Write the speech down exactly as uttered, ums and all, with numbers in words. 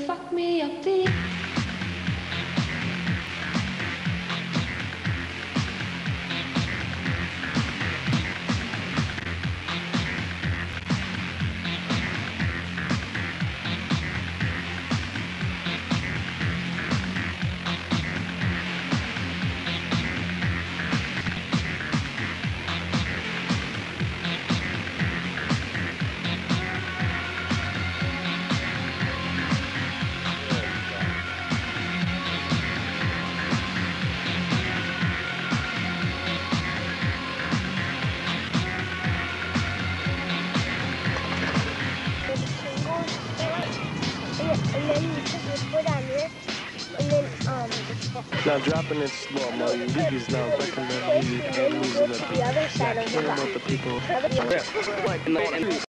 fuck me up the and then you put your foot on there, and then um. Now dropping it slow mo, you leave these now recommend music and And then you music go that to the other side of the care box. about the people. The other- Yeah.